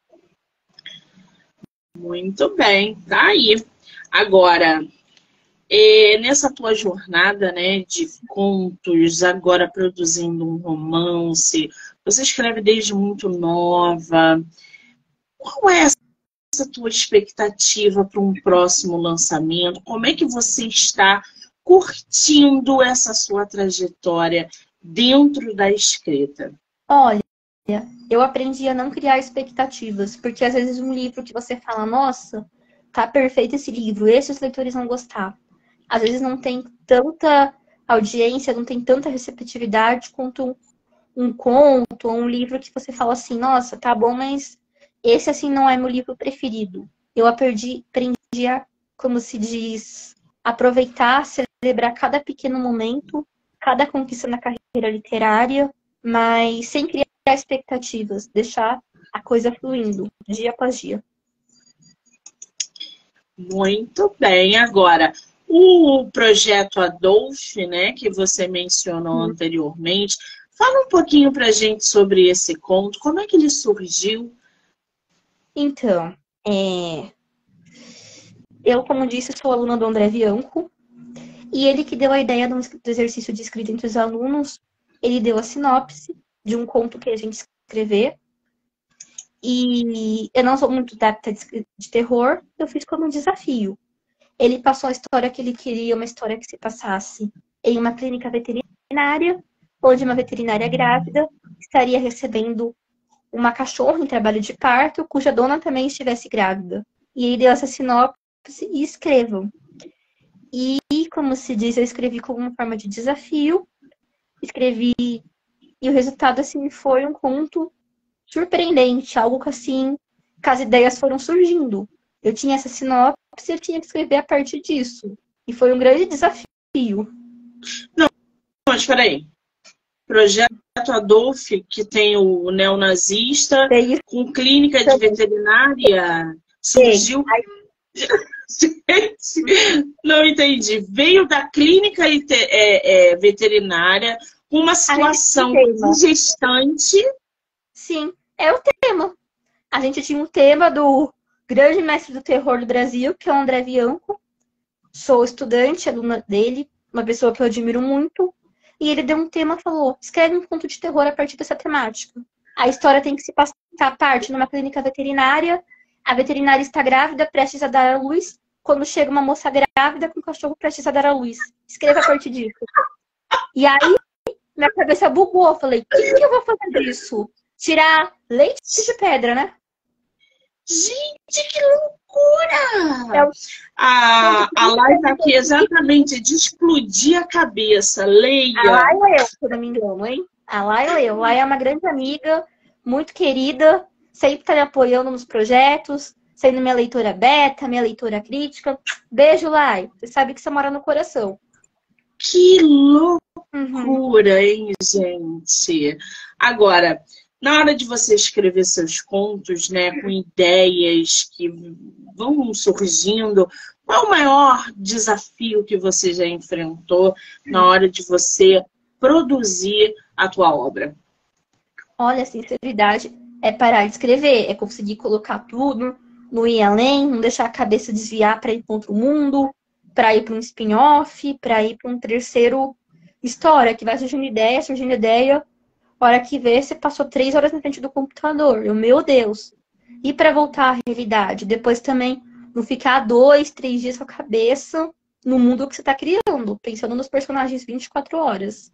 Muito bem, tá aí. Agora, é, nessa tua jornada, né, de contos, agora produzindo um romance, você escreve desde muito nova. Qual é essa tua expectativa para um próximo lançamento? Como é que você está curtindo essa sua trajetória dentro da escrita? Olha, eu aprendi a não criar expectativas, porque às vezes um livro que você fala, nossa, tá perfeito esse livro, esses leitores vão gostar. Às vezes não tem tanta audiência, não tem tanta receptividade quanto um conto ou um livro que você fala assim, nossa, tá bom, mas esse assim não é meu livro preferido. Eu aprendi, aprendi a, como se diz, aproveitar, celebrar cada pequeno momento, cada conquista na carreira literária, mas sem criar expectativas, deixar a coisa fluindo, dia após dia. Muito bem. Agora, o projeto Adolf, né, que você mencionou hum. anteriormente, fala um pouquinho pra gente sobre esse conto, como é que ele surgiu? Então, é... eu, como disse, sou aluna do André Bianco, e ele que deu a ideia do exercício de escrita entre os alunos, ele deu a sinopse de um conto que a gente escrever. E eu não sou muito adepta de terror, eu fiz como um desafio. Ele passou a história que ele queria, uma história que se passasse em uma clínica veterinária, onde uma veterinária grávida estaria recebendo uma cachorra em trabalho de parto, cuja dona também estivesse grávida. E ele deu essa sinopse e escrevam. E, como se diz, eu escrevi como uma forma de desafio, escrevi, e o resultado, assim, foi um conto surpreendente, algo que, assim, que as ideias foram surgindo. Eu tinha essa sinopse e eu tinha que escrever a partir disso. E foi um grande desafio. Não, mas peraí. Projeto Adolf, que tem o neonazista, com clínica de veterinária, surgiu... Gente, não entendi. Veio da clínica é, é, veterinária com uma situação de gestante. Sim, é o tema. A gente tinha um tema do grande mestre do terror do Brasil, que é o André Bianco. Sou estudante, aluna dele, uma pessoa que eu admiro muito. E ele deu um tema e falou, escreve um conto de terror a partir dessa temática. A história tem que se passar a parte numa clínica veterinária. A veterinária está grávida, prestes a dar à luz. Quando chega uma moça grávida com um cachorro prestes a dar à luz. Escreva a partir disso. E aí, minha cabeça bugou. Eu falei, o que, que eu vou fazer disso? Tirar leite de pedra, né? Gente, que loucura! É o... A, a live aqui exatamente de explodir a cabeça. Leia. A Lai leu, se eu não me engano, hein? A Lai leu. A Lai é uma grande amiga, muito querida, sempre tá me apoiando nos projetos, sendo minha leitora beta, minha leitora crítica. Beijo, Lai. Você sabe que você mora no coração. Que loucura, uhum. hein, gente? Agora... Na hora de você escrever seus contos, né, com ideias que vão surgindo, qual é o maior desafio que você já enfrentou na hora de você produzir a tua obra? Olha, a sinceridade é parar de escrever, é conseguir colocar tudo, não ir além, não deixar a cabeça desviar para ir para outro mundo, para ir para um spin-off, para ir para um terceiro história, que vai surgindo ideia, surgindo ideia. Hora que vê, você passou três horas na frente do computador. Eu, meu Deus. E para voltar à realidade? Depois também não ficar dois, três dias com a cabeça no mundo que você está criando. Pensando nos personagens vinte e quatro horas.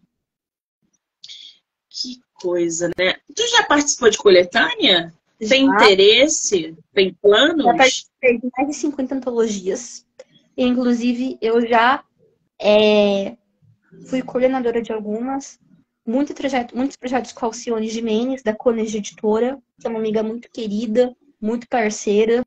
Que coisa, né? Tu já participou de coletânea? Já. Tem interesse? Tem planos? Já participei de mais de cinquenta antologias. E, inclusive, eu já é, fui coordenadora de algumas. Muito projeto, muitos projetos com a Alcione Gimenez, da Cones Editora, que é uma amiga muito querida, muito parceira.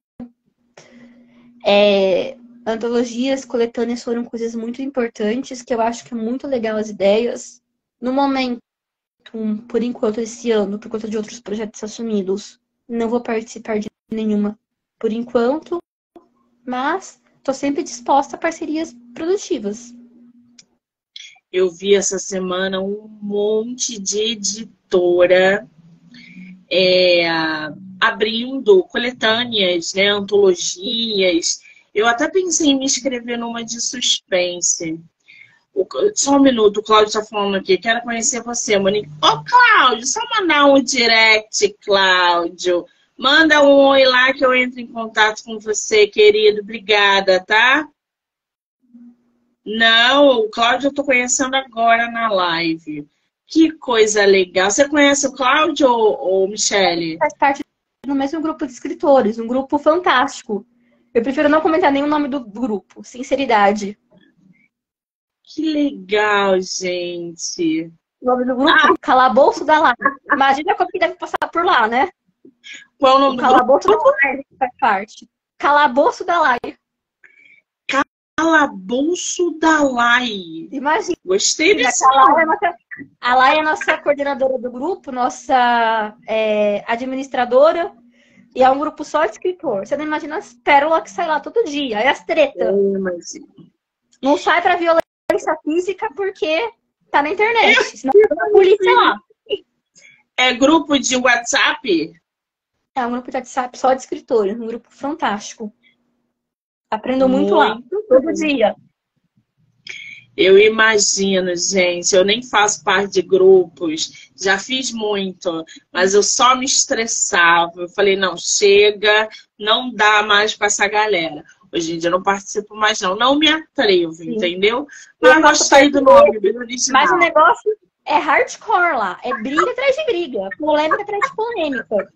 É, antologias, coletâneas foram coisas muito importantes, que eu acho que é muito legal as ideias. No momento, por enquanto, esse ano, por conta de outros projetos assumidos, não vou participar de nenhuma por enquanto, mas estou sempre disposta a parcerias produtivas. Eu vi essa semana um monte de editora é, abrindo coletâneas, né, antologias. Eu até pensei em me inscrever numa de suspense. O- só um minuto, o Cláudio tá falando aqui. Quero conhecer você, Monique. Ô, Cláudio, só mandar um direct, Cláudio. Manda um oi lá que eu entro em contato com você, querido. Obrigada, tá? Não, o Cláudio eu tô conhecendo agora na live. Que coisa legal. Você conhece o Cláudio ou, ou Michele? Faz parte do mesmo grupo de escritores, um grupo fantástico. Eu prefiro não comentar nem o nome do grupo, sinceridade. Que legal, gente. O nome do grupo, ah. Calabouço da Laia. Imagina como que deve passar por lá, né? Qual o nome do Calabouço grupo? da Laia faz parte. Calabouço da Laia. Calabouço da Laia. Imagina. Gostei disso. A Laia é nossa coordenadora do grupo, nossa é, administradora. E é um grupo só de escritor. Você não imagina as pérolas que sai lá todo dia. É as tretas. É, mas... Não sai pra violência física porque tá na internet. Senão a polícia lá. É grupo de WhatsApp? É um grupo de WhatsApp só de escritores. Um grupo fantástico. Aprendo muito, muito lá. Todo dia. Eu imagino, gente. Eu nem faço parte de grupos. Já fiz muito. Mas eu só me estressava. Eu falei, não, chega. Não dá mais pra essa galera. Hoje em dia eu não participo mais, não. Não me atrevo, Sim. entendeu? Mas eu gostei do nome, bem original. Mas o negócio é hardcore lá. É briga atrás de briga. Polêmica atrás de polêmica.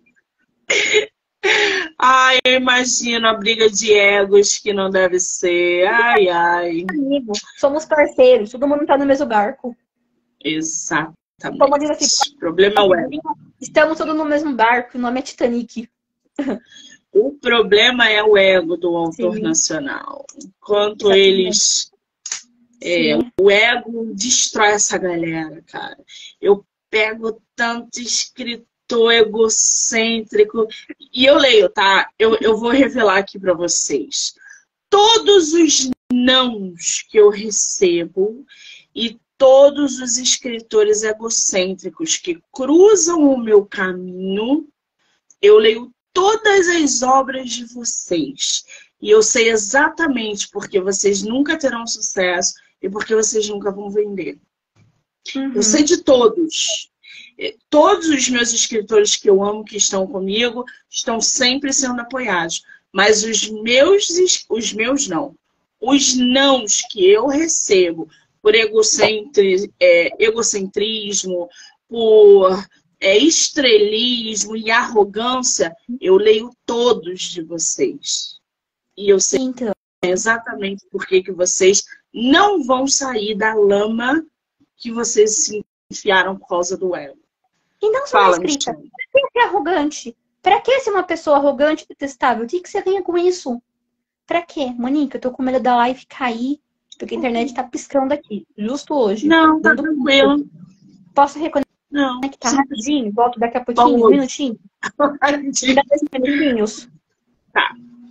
Ai, eu imagino a briga de egos que não deve ser. Ai, ai. Amigo, somos parceiros. Todo mundo tá no mesmo barco. Exatamente. Como diz assim, o problema é o ego. Estamos todos no mesmo barco. O nome é Titanic. O problema é o ego do autor Sim. nacional. Enquanto eles... É, o ego destrói essa galera, cara. Eu pego tanto escritor egocêntrico. E eu leio, tá? Eu, eu vou revelar aqui pra vocês. Todos os nãos que eu recebo e todos os escritores egocêntricos que cruzam o meu caminho, eu leio todas as obras de vocês. E eu sei exatamente porque vocês nunca terão sucesso e porque vocês nunca vão vender. Uhum. Eu sei de todos. Todos os meus escritores que eu amo, que estão comigo, estão sempre sendo apoiados. Mas os meus, os meus não. Os nãos que eu recebo por egocentri, é, egocentrismo, por... É, estrelismo e arrogância, eu leio todos de vocês. E eu sei então. exatamente por que que vocês não vão sair da lama que vocês se enfiaram por causa do ego. E não só Fala, escrita. Pra que ser arrogante? Pra que ser uma pessoa arrogante e detestável? O que, que você ganha com isso? Pra quê? Monique, eu tô com medo da live cair, porque a internet tá piscando aqui, justo hoje. Não, tá tranquilo. Posso reconhecer? Não. É que tá rapidinho, volto daqui a pouquinho, um minutinho. Dá dez minutinhos. Tá.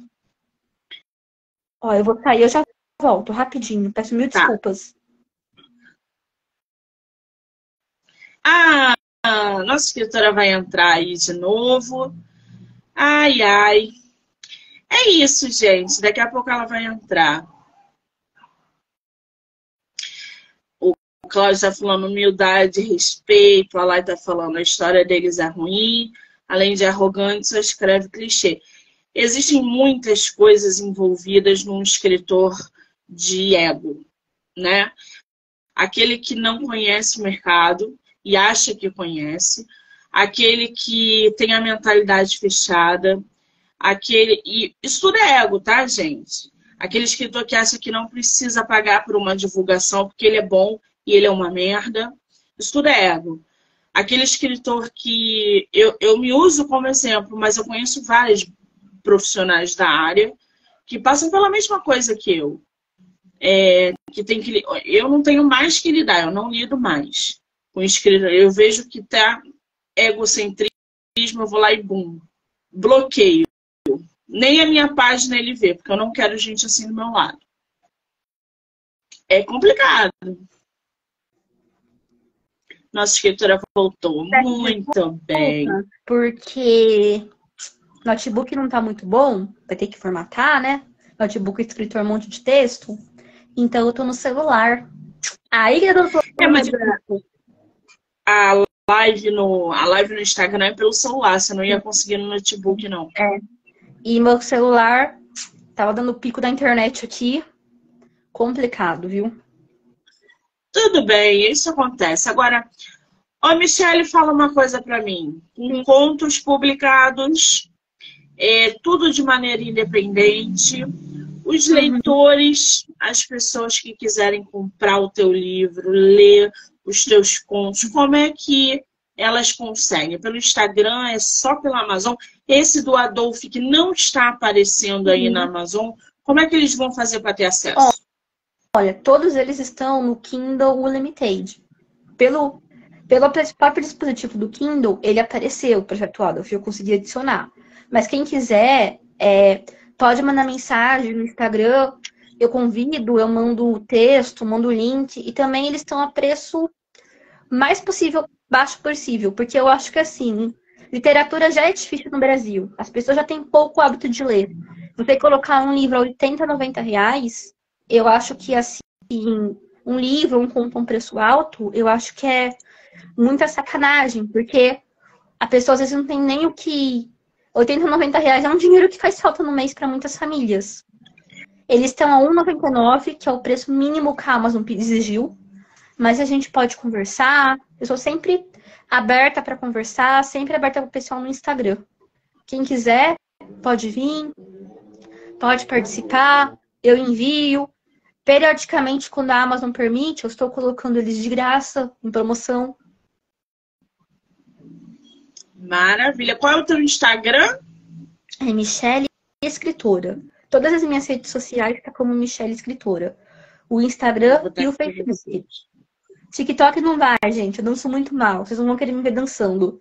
Ó, eu vou sair, eu já volto, rapidinho. Peço mil tá. desculpas. Ah, nossa escritora vai entrar aí de novo. Ai, ai. É isso, gente. Daqui a pouco ela vai entrar. O Cláudio está falando humildade, respeito. A Lai está falando a história deles é ruim. Além de arrogante, só escreve clichê. Existem muitas coisas envolvidas num escritor de ego, né? Aquele que não conhece o mercado e acha que conhece. Aquele que tem a mentalidade fechada. Aquele... E isso tudo é ego, tá, gente? Aquele escritor que acha que não precisa pagar por uma divulgação porque ele é bom e ele é uma merda. Isso tudo é ego. Aquele escritor que... Eu, eu me uso como exemplo, mas eu conheço vários profissionais da área que passam pela mesma coisa que eu. É, que tem que, eu não tenho mais que lidar, eu não lido mais com escritor. Eu vejo que tá egocentrismo, eu vou lá e bum, bloqueio. Nem a minha página ele vê, porque eu não quero gente assim do meu lado. É complicado. Nossa escritora voltou muito bem. Porque notebook não tá muito bom, vai ter que formatar, né? notebook escritor um monte de texto, então eu tô no celular. Aí que eu tô É, mas a live no, a live no Instagram é pelo celular, você não ia conseguir no notebook, não. É. E meu celular tava dando pico da internet aqui. Complicado, viu? Tudo bem, isso acontece. Agora, ô Michele, fala uma coisa pra mim. Com contos publicados, é, tudo de maneira independente, os leitores, as pessoas que quiserem comprar o teu livro, ler os teus contos, como é que elas conseguem? Pelo Instagram, é só pela Amazon? Esse do Adolfo que não está aparecendo aí na Amazon, como é que eles vão fazer para ter acesso? Olha, todos eles estão no Kindle Unlimited. Pelo, pelo próprio dispositivo do Kindle, ele apareceu, o projeto Adolf, eu consegui adicionar. Mas quem quiser, é, pode mandar mensagem no Instagram, eu convido, eu mando o texto, mando o link, e também eles estão a preço mais possível, baixo possível, porque eu acho que assim, literatura já é difícil no Brasil, as pessoas já têm pouco hábito de ler. Você colocar um livro a oitenta, noventa reais, eu acho que assim, um livro, um conto a um preço alto, eu acho que é muita sacanagem, porque a pessoa às vezes não tem nem o que... oitenta, noventa reais é um dinheiro que faz falta no mês para muitas famílias. Eles estão a um real e noventa e nove centavos, que é o preço mínimo que a Amazon exigiu. Mas a gente pode conversar. Eu sou sempre aberta para conversar, sempre aberta para o pessoal no Instagram. Quem quiser, pode vir, pode participar, eu envio. Periodicamente, quando a Amazon permite, eu estou colocando eles de graça, em promoção. Maravilha. Qual é o teu Instagram? É Michele Escritora. Todas as minhas redes sociais estão como Michele Escritora. O Instagram e o Facebook. TikTok não vai, gente. Eu danço muito mal. Vocês não vão querer me ver dançando.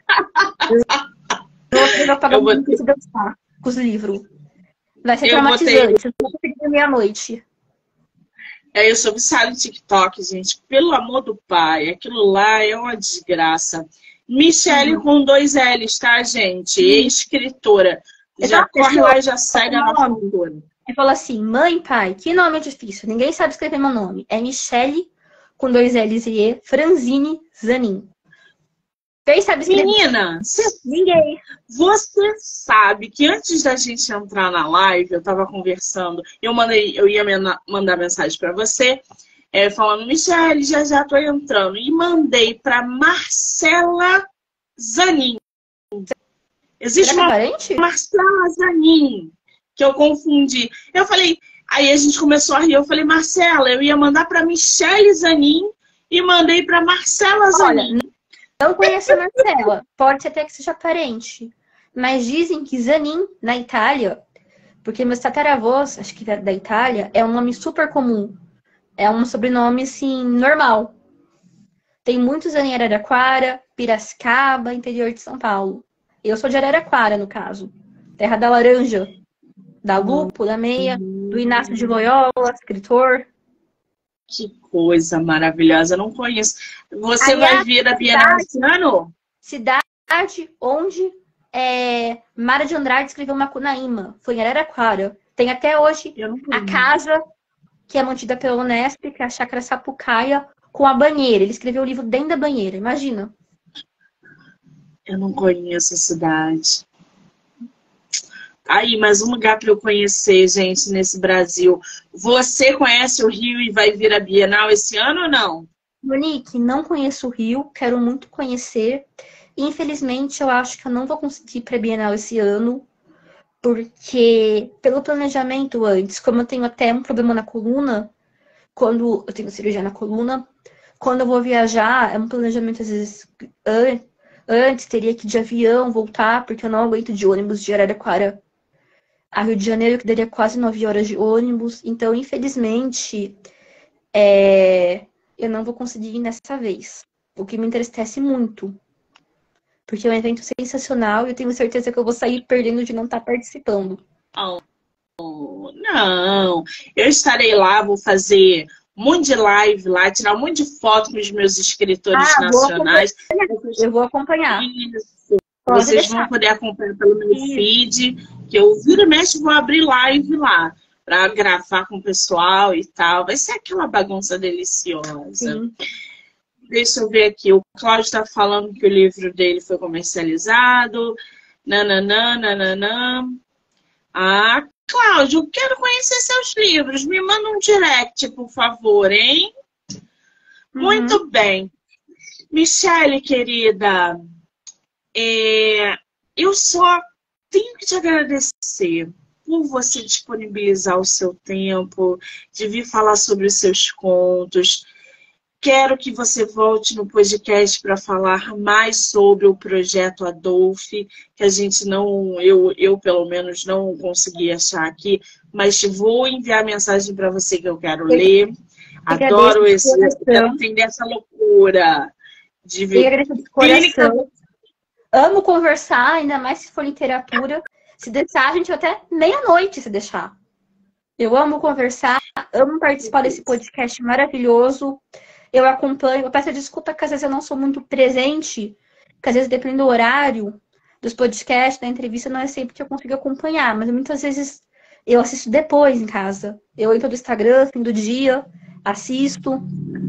Eu vou pagar muito de dançar com os livros. Vai ser traumatizante. Eu vou conseguir meia-noite. É, eu sou viciada em TikTok, gente. Pelo amor do pai. Aquilo lá é uma desgraça. Michele uhum. com dois L's, tá, gente? Uhum. Escritora. Já corre lá e já segue a nossa autora. Ele falou assim, mãe, pai, que nome é difícil. Ninguém sabe escrever meu nome. É Michele, com dois L's e E, Franzini Zanin. Quem sabe escrever? Menina, cê, ninguém. Você sabe que antes da gente entrar na live, eu tava conversando, eu, mandei, eu ia mandar mensagem para você, é, falando, Michele, já já tô entrando. E mandei para Marcela Zanin. Existe uma parente? Marcela Zanin, que eu confundi. Eu falei, aí a gente começou a rir, eu falei, Marcela, eu ia mandar para Michele Zanin e mandei para Marcela Zanin. Olha, não conheço a Marcela, pode ser até que seja parente, mas dizem que Zanin, na Itália, porque meus tataravós, acho que da Itália, é um nome super comum. É um sobrenome, assim, normal. Tem muitos Zanin em Araraquara, Piracicaba, interior de São Paulo. Eu sou de Araraquara, no caso. Terra da laranja, da Lupo, da Meia, do Inácio de Loyola, escritor. Que coisa maravilhosa, eu não conheço. Você Aí vai vir a Bienal esse ano? Cidade onde é, Mara de Andrade escreveu Macunaíma. Foi em Araraquara. Tem até hoje a casa que é mantida pela Unesp, que é a Chácara Sapucaia, com a banheira. Ele escreveu o livro dentro da banheira, imagina. Eu não conheço a cidade. Aí, mais um lugar para eu conhecer, gente, nesse Brasil. Você conhece o Rio e vai vir a Bienal esse ano ou não? Monique, não conheço o Rio, quero muito conhecer. Infelizmente, eu acho que eu não vou conseguir ir para a Bienal esse ano, porque pelo planejamento antes, como eu tenho até um problema na coluna, quando eu tenho cirurgia na coluna, quando eu vou viajar, é um planejamento às vezes antes, teria que ir de avião, voltar, porque eu não aguento de ônibus de Araraquara a Rio de Janeiro, que daria quase nove horas de ônibus. Então, infelizmente, é... eu não vou conseguir ir nessa vez. O que me entristece muito. Porque é um evento sensacional e eu tenho certeza que eu vou sair perdendo de não estar participando. Oh, não, eu estarei lá, vou fazer um monte de live lá, tirar um monte de foto com os meus escritores ah, nacionais. Vou eu vou acompanhar. Isso. Vocês vão poder acompanhar pelo meu feed, que eu vira e mexe vou abrir live lá. para gravar com o pessoal e tal. Vai ser aquela bagunça deliciosa. Sim. Deixa eu ver aqui. O Cláudio está falando que o livro dele foi comercializado. Nananã, nananã. Ah, Cláudio, quero conhecer seus livros. Me manda um direct, por favor, hein? Uhum. Muito bem. Michele, querida, é, eu só tenho que te agradecer por você disponibilizar o seu tempo, de vir falar sobre os seus contos. Quero que você volte no podcast para falar mais sobre o projeto Adolphe, que a gente não, eu, eu pelo menos não consegui achar aqui, mas vou enviar mensagem para você que eu quero ler. Adoro esse, quero entender essa loucura de ver. Eu agradeço de coração. Amo conversar, ainda mais se for literatura. Se deixar, a gente até meia-noite se deixar. Eu amo conversar, amo participar desse podcast maravilhoso. Eu acompanho, eu peço desculpa que às vezes eu não sou muito presente, que às vezes depende do horário dos podcasts, da entrevista, não é sempre que eu consigo acompanhar, mas muitas vezes eu assisto depois em casa. Eu entro no Instagram, fim do dia, assisto.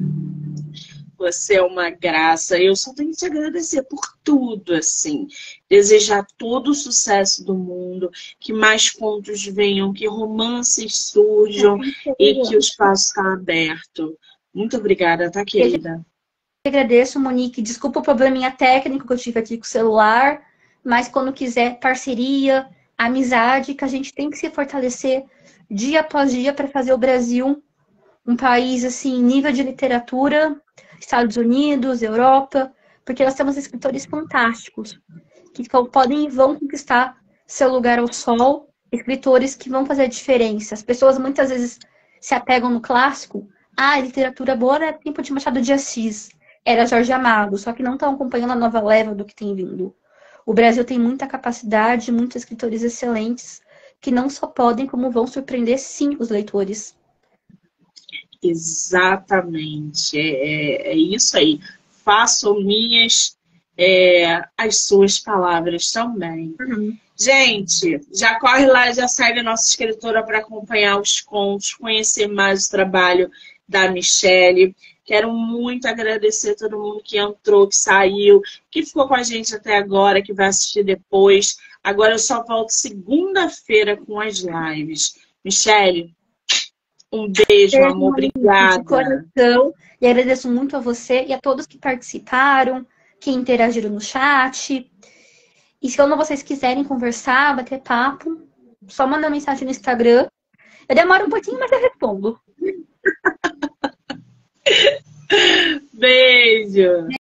Você é uma graça. Eu só tenho que te agradecer por tudo, assim. Desejar todo o sucesso do mundo, que mais contos venham, que romances surjam e que o espaço está aberto. Muito obrigada, tá, querida? Eu agradeço, Monique. Desculpa o probleminha técnico que eu tive aqui com o celular, mas quando quiser, parceria, amizade, que a gente tem que se fortalecer dia após dia para fazer o Brasil um país, assim, nível de literatura, Estados Unidos, Europa, porque nós temos escritores fantásticos que podem e vão conquistar seu lugar ao sol, escritores que vão fazer a diferença. As pessoas muitas vezes se apegam no clássico. Ah, literatura boa era tempo de Machado de Assis, era Jorge Amado, só que não estão acompanhando a nova leva do que tem vindo. O Brasil tem muita capacidade, muitos escritores excelentes, que não só podem, como vão surpreender, sim, os leitores. Exatamente, é, é, é isso aí. Façam minhas é, as suas palavras também. Uhum. Gente, já corre lá, já segue a nossa escritora para acompanhar os contos, conhecer mais o trabalho da Michele. Quero muito agradecer a todo mundo que entrou, que saiu, que ficou com a gente até agora, que vai assistir depois. Agora eu só volto segunda-feira com as lives. Michele, um beijo, beijo amor. Obrigada. De coração. E agradeço muito a você e a todos que participaram, que interagiram no chat. E se quando vocês quiserem conversar, bater papo, só manda mensagem no Instagram. Eu demoro um pouquinho, mas eu respondo. Beijo.